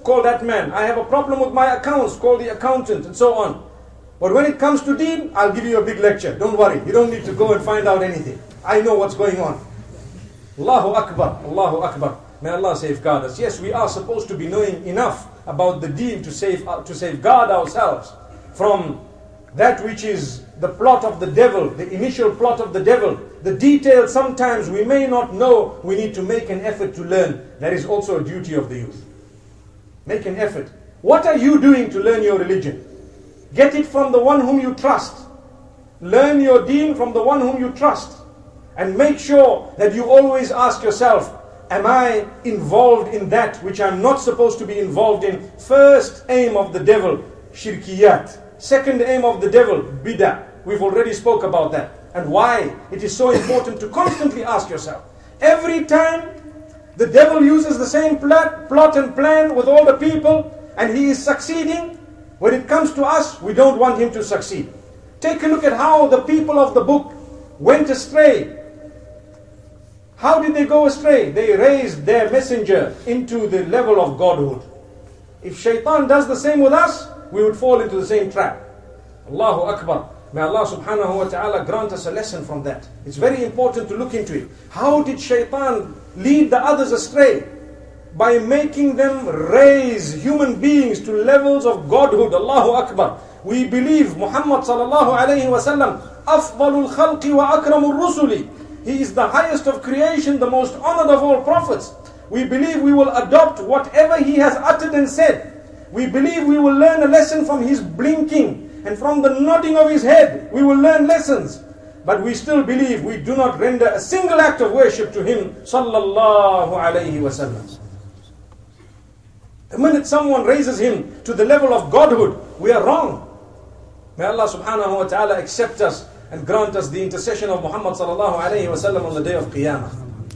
call that man. I have a problem with my accounts, call the accountant, and so on. But when it comes to deen, I'll give you a big lecture. Don't worry, you don't need to go and find out anything. I know what's going on. Allahu Akbar, Allahu Akbar. May Allah safeguard us. Yes, we are supposed to be knowing enough about the deen to safeguard ourselves from that which is the plot of the devil, the initial plot of the devil. The details sometimes we may not know. We need to make an effort to learn. That is also a duty of the youth. Make an effort. What are you doing to learn your religion? Get it from the one whom you trust. Learn your deen from the one whom you trust. And make sure that you always ask yourself, am I involved in that which I'm not supposed to be involved in? First aim of the devil, shirkiyat. Second aim of the devil, bid'ah. We've already spoke about that. And why it is so important to constantly ask yourself. Every time the devil uses the same plot and plan with all the people, and he is succeeding, when it comes to us, we don't want him to succeed. Take a look at how the people of the book went astray. How did they go astray? They raised their messenger into the level of godhood. If shaitan does the same with us, we would fall into the same trap. Allahu Akbar. May Allah subhanahu wa ta'ala grant us a lesson from that. It's very important to look into it. How did shaitan lead the others astray? By making them raise human beings to levels of godhood. Allahu Akbar. We believe Muhammad sallallahu alayhi wa sallam, afdalul khalqi wa akramul rusuli. He is the highest of creation, the most honored of all prophets. We believe we will adopt whatever he has uttered and said. We believe we will learn a lesson from his blinking and from the nodding of his head. We will learn lessons. But we still believe we do not render a single act of worship to him sallallahu alayhi wa sallam. The minute someone raises him to the level of godhood, we are wrong. May Allah subhanahu wa ta'ala accept us and grant us the intercession of Muhammad sallallahu alayhi wa sallam on the day of Qiyamah.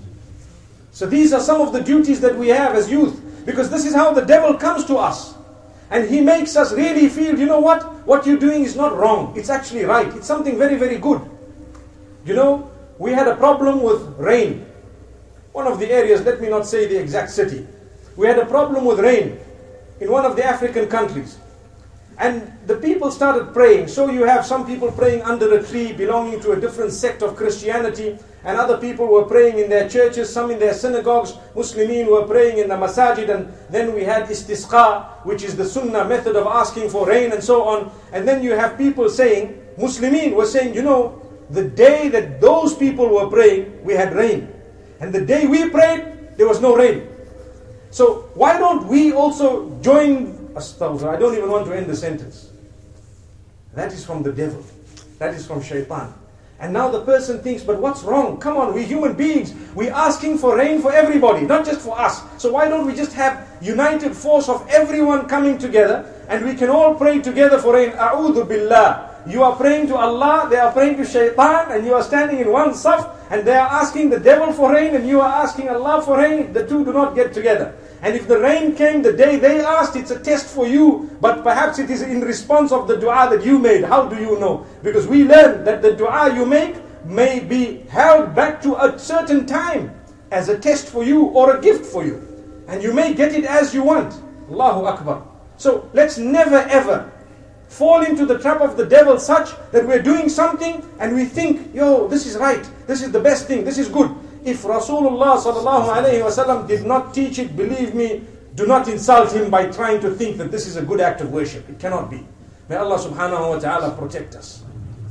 So these are some of the duties that we have as youth, because this is how the devil comes to us. And he makes us really feel, you know what you're doing is not wrong. It's actually right. It's something very, very good. You know, we had a problem with rain. One of the areas, let me not say the exact city. We had a problem with rain in one of the African countries. And the people started praying. So you have some people praying under a tree belonging to a different sect of Christianity. And other people were praying in their churches, some in their synagogues. Muslimin were praying in the masajid. And then we had istisqa, which is the sunnah method of asking for rain and so on. And then you have people saying, Muslimin were saying, you know, the day that those people were praying, we had rain. And the day we prayed, there was no rain. So why don't we also join? Astaghfirullah, I don't even want to end the sentence. That is from the devil. That is from shaitan. And now the person thinks, but what's wrong? Come on, we're human beings. We're asking for rain for everybody, not just for us. So why don't we just have united force of everyone coming together, and we can all pray together for rain. A'udhu billah. You are praying to Allah, they are praying to shaitan, and you are standing in one saf, and they are asking the devil for rain, and you are asking Allah for rain. The two do not get together. And if the rain came the day they asked, it's a test for you, but perhaps it is in response of the dua that you made. How do you know? Because we learn that the dua you make may be held back to a certain time as a test for you or a gift for you. And you may get it as you want. Allahu Akbar. So let's never ever fall into the trap of the devil such that we're doing something and we think, yo, this is right, this is the best thing, this is good. If Rasulullah sallallahu alayhi wa sallam did not teach it, believe me, do not insult him by trying to think that this is a good act of worship. It cannot be. May Allah subhanahu wa ta'ala protect us.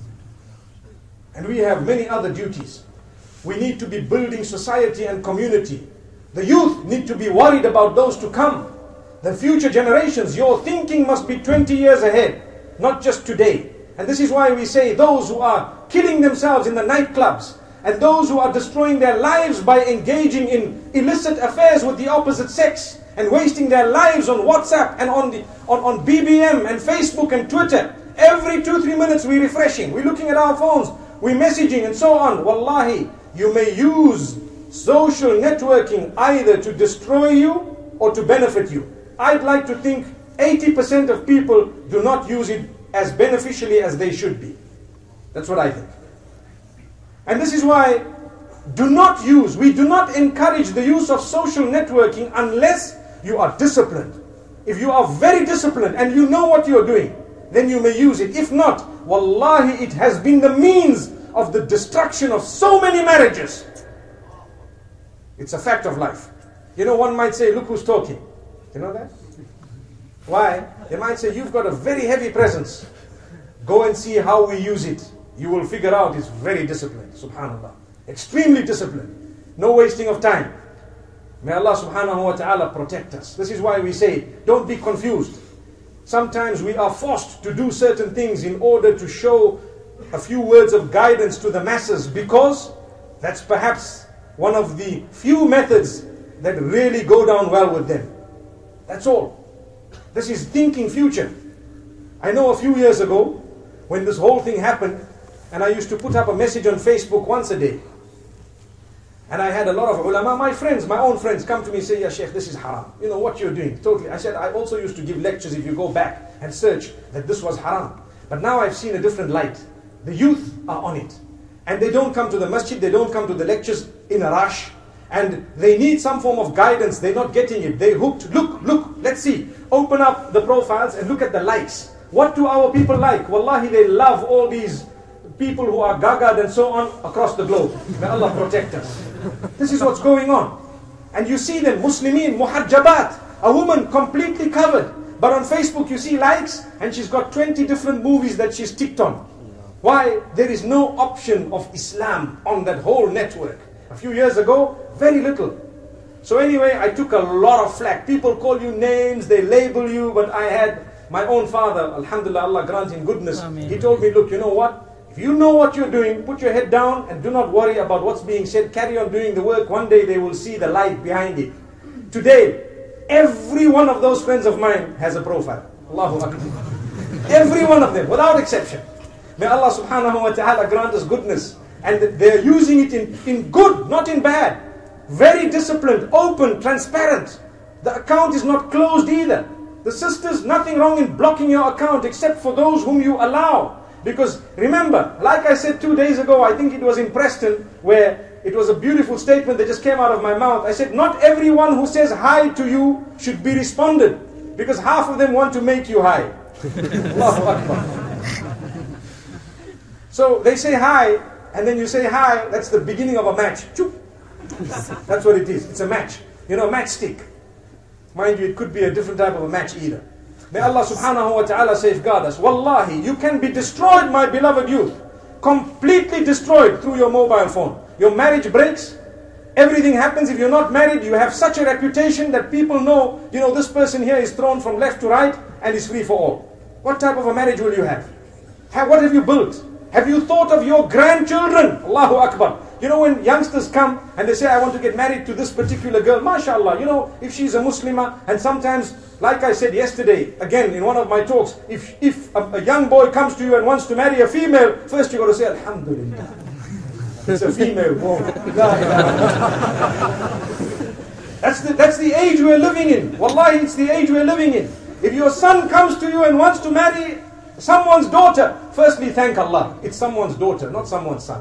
And we have many other duties. We need to be building society and community. The youth need to be worried about those to come. The future generations, your thinking must be 20 years ahead, not just today. And this is why we say those who are killing themselves in the nightclubs, and those who are destroying their lives by engaging in illicit affairs with the opposite sex, and wasting their lives on WhatsApp and on BBM and Facebook and Twitter. Every 2-3 minutes we're refreshing, we're looking at our phones, we're messaging and so on. Wallahi, you may use social networking either to destroy you or to benefit you. I'd like to think 80% of people do not use it as beneficially as they should be. That's what I think. And this is why we do not encourage the use of social networking unless you are disciplined. If you are very disciplined and you know what you're doing, then you may use it. If not, wallahi, it has been the means of the destruction of so many marriages. It's a fact of life. You know, one might say, look who's talking. You know that? Why? They might say, you've got a very heavy presence. Go and see how we use it. You will figure out it's very disciplined. Subhanallah. Extremely disciplined. No wasting of time. May Allah subhanahu wa ta'ala protect us. This is why we say, don't be confused. Sometimes we are forced to do certain things in order to show a few words of guidance to the masses, because that's perhaps one of the few methods that really go down well with them. That's all. This is thinking future. I know a few years ago, when this whole thing happened, and I used to put up a message on Facebook once a day. And I had a lot of ulama, my friends, my own friends, come to me and say, Ya Shaykh, this is haram. You know what you're doing, totally. I said, I also used to give lectures, if you go back and search, that this was haram. But now I've seen a different light. The youth are on it. And they don't come to the masjid, they don't come to the lectures in a rush. And they need some form of guidance, they're not getting it. They hooked, look, let's see. Open up the profiles and look at the likes. What do our people like? Wallahi, they love all these people who are gagad and so on across the globe. May Allah protect us. This is what's going on. And you see them, Muslimin, muhajjabat, a woman completely covered. But on Facebook you see likes, and she's got 20 different movies that she's ticked on. Why? There is no option of Islam on that whole network. A few years ago, very little. So anyway, I took a lot of flack. People call you names, they label you, but I had my own father, alhamdulillah, Allah grant him goodness. Ameen. He told me, look, you know what? If you know what you're doing, put your head down and do not worry about what's being said. Carry on doing the work. One day they will see the light behind it. Today, every one of those friends of mine has a profile. Allahu Akbar. Every one of them, without exception. May Allah subhanahu wa ta'ala grant us goodness. And they're using it in good, not in bad. Very disciplined, open, transparent. The account is not closed either. The sisters, nothing wrong in blocking your account except for those whom you allow. Because remember, like I said 2 days ago, I think it was in Preston, where it was a beautiful statement that just came out of my mouth. I said, not everyone who says hi to you should be responded. Because half of them want to make you hi. Allahu Akbar. So they say hi, and then you say hi, that's the beginning of a match. That's what it is. It's a match. You know, matchstick. Mind you, it could be a different type of a match either. May Allah subhanahu wa ta'ala safeguard us. Wallahi, you can be destroyed, my beloved youth. Completely destroyed through your mobile phone. Your marriage breaks. Everything happens. If you're not married, you have such a reputation that people know, you know, this person here is thrown from left to right and is free for all. What type of a marriage will you have? What have you built? Have you thought of your grandchildren? Allahu Akbar. You know, when youngsters come and they say, I want to get married to this particular girl, mashallah, you know, if she's a Muslimah, and sometimes, like I said yesterday, again in one of my talks, if a young boy comes to you and wants to marry a female, first you got to say, Alhamdulillah. It's a female boy. That's the age we're living in. Wallahi, it's the age we're living in. If your son comes to you and wants to marry someone's daughter, firstly, thank Allah. It's someone's daughter, not someone's son.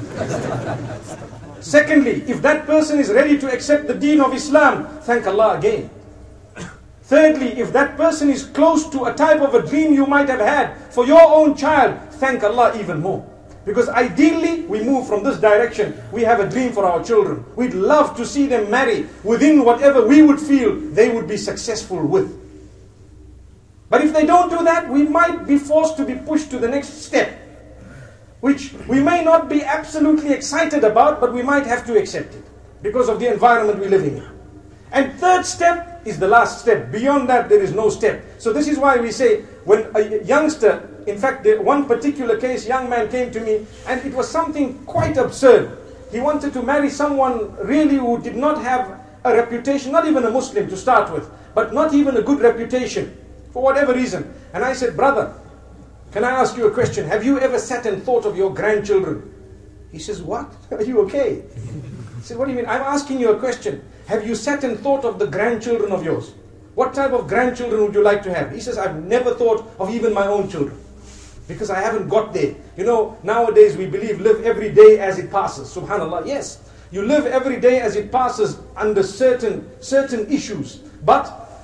Secondly, if that person is ready to accept the deen of Islam, thank Allah again. Thirdly, if that person is close to a type of a dream you might have had for your own child, thank Allah even more. Because ideally, we move from this direction. We have a dream for our children. We'd love to see them marry within whatever we would feel they would be successful with. But if they don't do that, we might be forced to be pushed to the next step, which we may not be absolutely excited about, but we might have to accept it because of the environment we're living in. And third step is the last step. Beyond that, there is no step. So this is why we say, when a youngster, in fact, one particular case, young man came to me, and it was something quite absurd. He wanted to marry someone really who did not have a reputation, not even a Muslim to start with, but not even a good reputation, for whatever reason. And I said, brother, can I ask you a question? Have you ever sat and thought of your grandchildren? He says, what? Are you okay? I said, what do you mean? I'm asking you a question. Have you sat and thought of the grandchildren of yours? What type of grandchildren would you like to have? He says, I've never thought of even my own children, because I haven't got there. You know, nowadays we believe live every day as it passes. Subhanallah, yes. You live every day as it passes under certain issues. But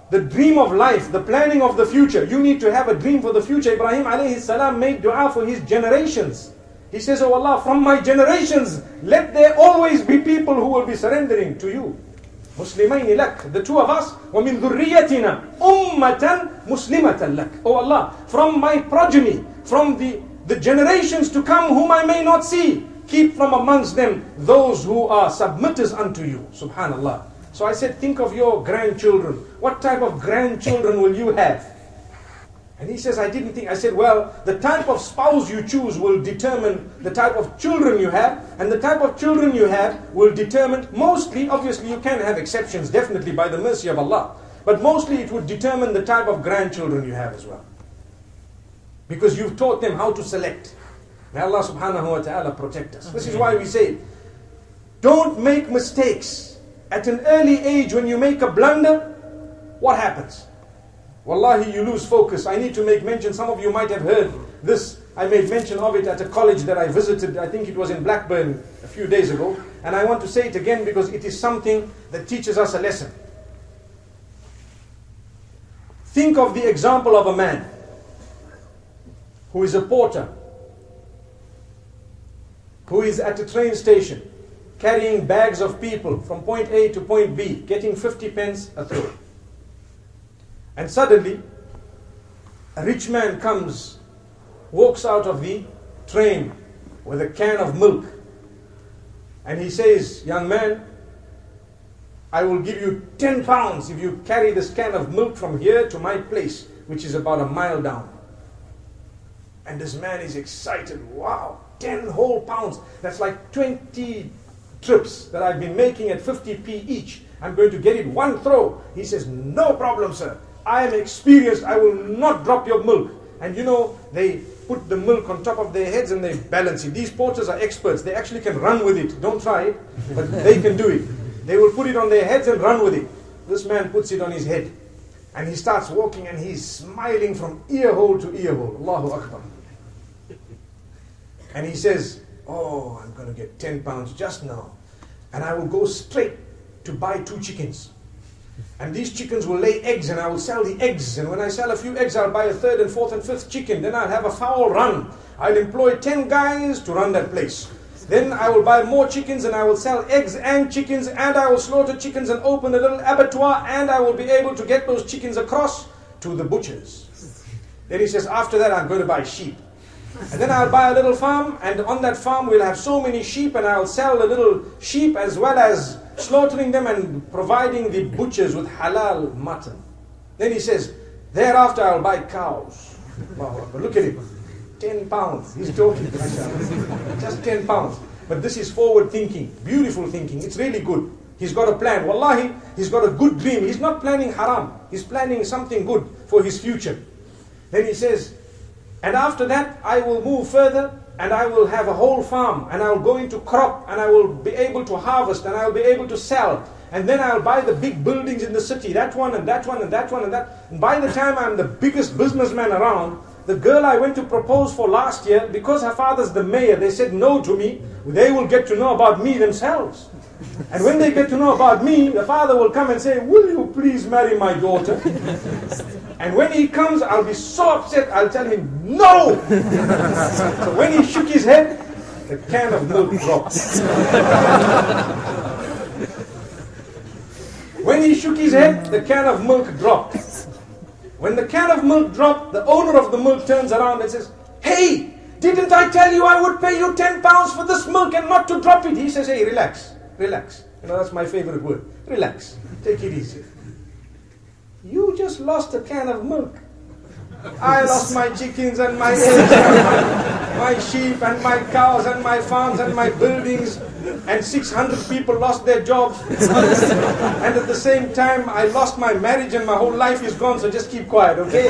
the dream of life, the planning of the future. You need to have a dream for the future. Ibrahim alayhi salam made dua for his generations. He says, oh Allah, from my generations, let there always be people who will be surrendering to you. Muslimayni lak, the two of us, وَمِن ذُرِّيَّتِنَا أُمَّةً مُسْلِمَةً لَك. Oh Allah, from my progeny, from the generations to come whom I may not see, keep from amongst them those who are submitters unto you. Subhanallah. So I said, think of your grandchildren. What type of grandchildren will you have? And he says, I didn't think. I said, well, the type of spouse you choose will determine the type of children you have. And the type of children you have will determine, mostly, obviously you can have exceptions, definitely by the mercy of Allah. But mostly it would determine the type of grandchildren you have as well. Because you've taught them how to select. May Allah subhanahu wa ta'ala protect us. This is why we say, don't make mistakes. At an early age, when you make a blunder, what happens? Wallahi, you lose focus. I need to make mention, some of you might have heard this. I made mention of it at a college that I visited. I think it was in Blackburn a few days ago. And I want to say it again because it is something that teaches us a lesson. Think of the example of a man who is a porter, who is at a train station, carrying bags of people from point A to point B, getting 50 pence a throw. And suddenly, a rich man comes, walks out of the train with a can of milk. And he says, young man, I will give you 10 pounds if you carry this can of milk from here to my place, which is about a mile down. And this man is excited. Wow, 10 whole pounds. That's like 20 trips that I've been making at 50p each. I'm going to get it one throw. He says, no problem, sir. I am experienced. I will not drop your milk. And you know, they put the milk on top of their heads and they balance it. These porters are experts. They actually can run with it. Don't try it, but they can do it. They will put it on their heads and run with it. This man puts it on his head. And he starts walking and he's smiling from ear hole to ear hole. Allahu Akbar. And he says, oh, I'm going to get 10 pounds just now. And I will go straight to buy 2 chickens. And these chickens will lay eggs and I will sell the eggs. And when I sell a few eggs, I'll buy a 3rd and 4th and 5th chicken. Then I'll have a fowl run. I'll employ 10 guys to run that place. Then I will buy more chickens and I will sell eggs and chickens. And I will slaughter chickens and open a little abattoir. And I will be able to get those chickens across to the butchers. Then he says, after that I'm going to buy sheep. And then I'll buy a little farm, and on that farm we'll have so many sheep, and I'll sell a little sheep as well as slaughtering them and providing the butchers with halal mutton. Then he says, thereafter I'll buy cows. Wow, but look at him, 10 pounds, he's talking, just 10 pounds. But this is forward thinking, beautiful thinking, it's really good. He's got a plan, wallahi, he's got a good dream. He's not planning haram, he's planning something good for his future. Then he says, and after that, I will move further and I will have a whole farm and I will go into crop and I will be able to harvest and I will be able to sell. And then I'll buy the big buildings in the city, that one and that one and that one and that. And by the time I'm the biggest businessman around, the girl I went to propose for last year, because her father's the mayor, they said no to me. They will get to know about me themselves. And when they get to know about me, the father will come and say, will you please marry my daughter? And when he comes, I'll be so upset, I'll tell him, no! So when he shook his head, the can of milk dropped. When he shook his head, the can of milk dropped. When the can of milk dropped, the owner of the milk turns around and says, hey, didn't I tell you I would pay you 10 pounds for this milk and not to drop it? He says, hey, relax, relax. You know, that's my favorite word. Relax, take it easy. You just lost a can of milk. I lost my chickens and my eggs and my sheep and my cows and my farms and my buildings, and 600 people lost their jobs. And at the same time, I lost my marriage and my whole life is gone, so just keep quiet, okay?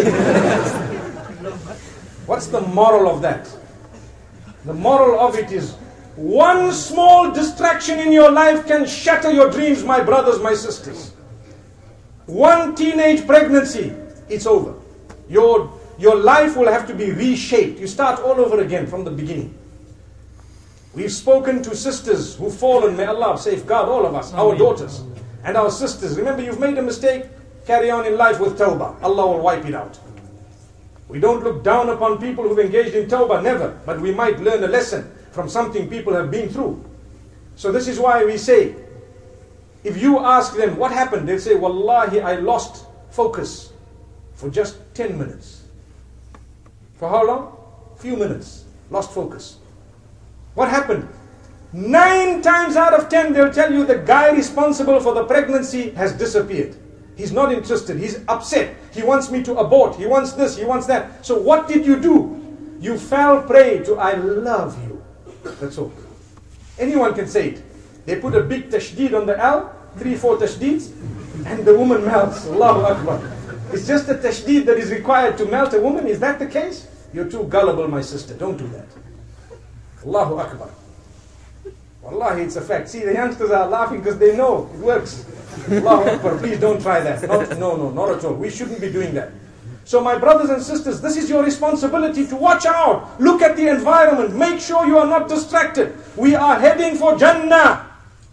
What's the moral of that? The moral of it is, one small distraction in your life can shatter your dreams, my brothers, my sisters. One teenage pregnancy, it's over. Your life will have to be reshaped. You start all over again from the beginning. We've spoken to sisters who've fallen. May Allah safeguard all of us, our daughters and our sisters. Remember, you've made a mistake, carry on in life with tawbah. Allah will wipe it out. We don't look down upon people who've engaged in tawbah, never. But we might learn a lesson from something people have been through. So this is why we say, if you ask them what happened, they'll say, Wallahi, I lost focus for just 10 minutes. For how long? Few minutes. Lost focus. What happened? 9 times out of 10, they'll tell you the guy responsible for the pregnancy has disappeared. He's not interested. He's upset. He wants me to abort. He wants this. He wants that. So what did you do? You fell prey to I love you. That's all. Anyone can say it. They put a big tashdeed on the L, 3-4 tashdeeds, and the woman melts. Allahu Akbar. It's just a tashdeed that is required to melt a woman. Is that the case? You're too gullible, my sister. Don't do that. Allahu Akbar. Wallahi, it's a fact. See, the youngsters are laughing because they know it works. Allahu Akbar, please don't try that. No, not at all. We shouldn't be doing that. So my brothers and sisters, this is your responsibility to watch out. Look at the environment. Make sure you are not distracted. We are heading for Jannah.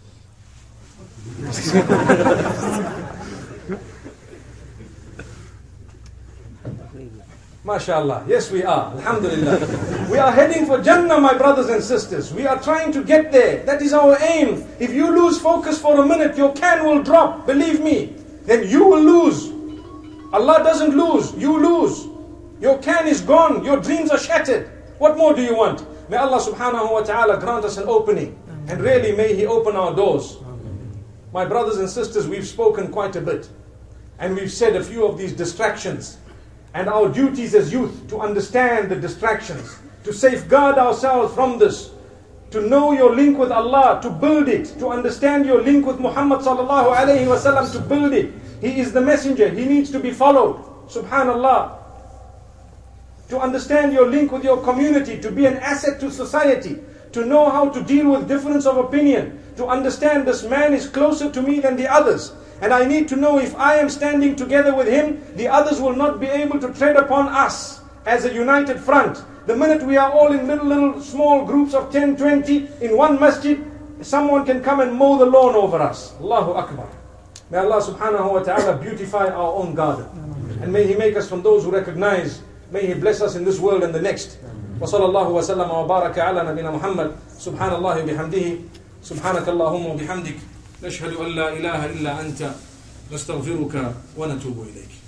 MashaAllah. Yes, we are. Alhamdulillah. We are heading for Jannah, my brothers and sisters. We are trying to get there. That is our aim. If you lose focus for a minute, your can will drop. Believe me. Then you will lose. Allah doesn't lose. You lose. Your can is gone. Your dreams are shattered. What more do you want? May Allah subhanahu wa ta'ala grant us an opening. And really may He open our doors. My brothers and sisters, we've spoken quite a bit. And we've said a few of these distractions. And our duties as youth to understand the distractions, to safeguard ourselves from this, to know your link with Allah, to build it, to understand your link with Muhammad sallallahu alayhi wa sallam, to build it. He is the messenger, he needs to be followed. Subhanallah. To understand your link with your community, to be an asset to society, to know how to deal with difference of opinion, to understand this man is closer to me than the others. And I need to know if I am standing together with him, the others will not be able to tread upon us as a united front. The minute we are all in little small groups of 10, 20 in one masjid, someone can come and mow the lawn over us. Allahu Akbar. May Allah subhanahu wa ta'ala beautify our own garden. And may He make us from those who recognize. May He bless us in this world and the next. وصلى الله وسلم وبارك على نبينا محمد سبحان الله وبحمده سبحانك اللهم وبحمدك نشهد أن لا إله إلا أنت نستغفرك ونتوب إليك.